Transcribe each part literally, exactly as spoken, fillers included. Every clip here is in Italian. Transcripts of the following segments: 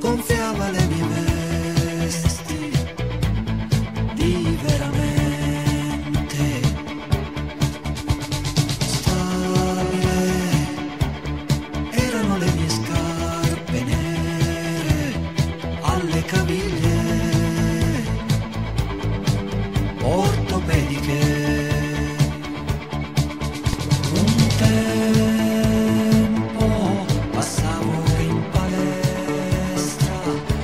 gonfiava le mie vesti di veramente stabile, erano le mie scarpe nere alle caviglie ortopediche. Un tempo passavo in palestra,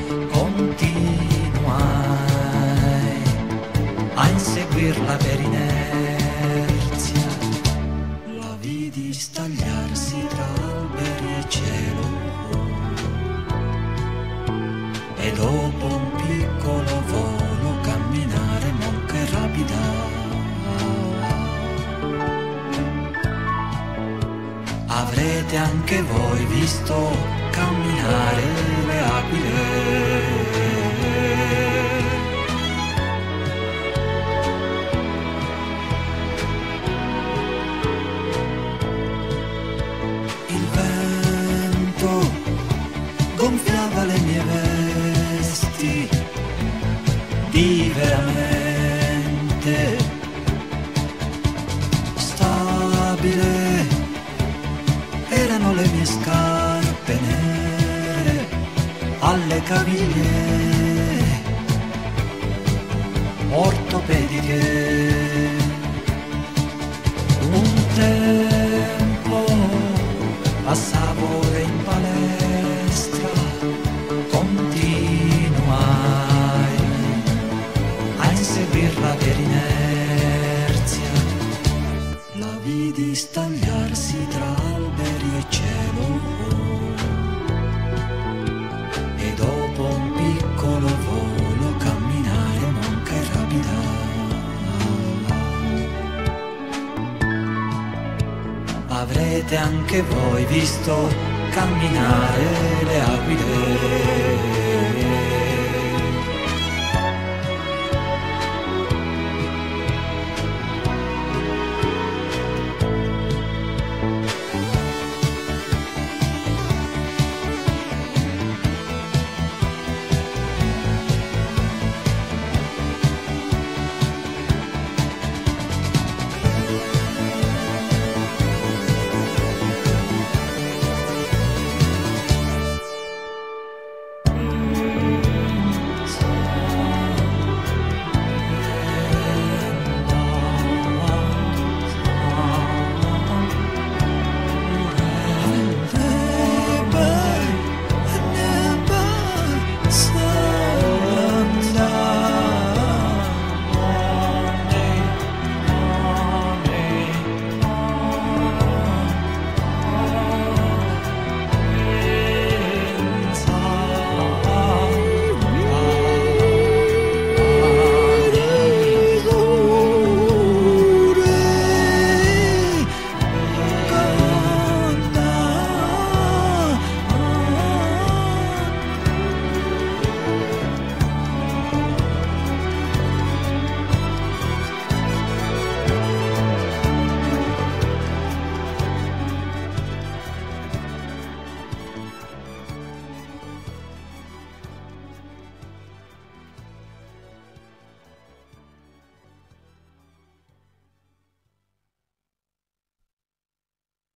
continuai a inseguirla per inerzia. La vidi stagliarsi tra alberi e cielo, e dopo un piccolo volo camminare monca e rapida. Avrete anche voi visto camminare le aquile. Il vento gonfiava le mie vesti di veramente stabile, erano le mie scarpe nere alle caviglie ortopediche. Un tempo passavo in palestra, continuai a inseguirla per inerzia. La vidi stagliarsi tra alberi e cielo, e dopo un piccolo volo camminare monca e rapida. Avrete anche voi visto camminare le aquile.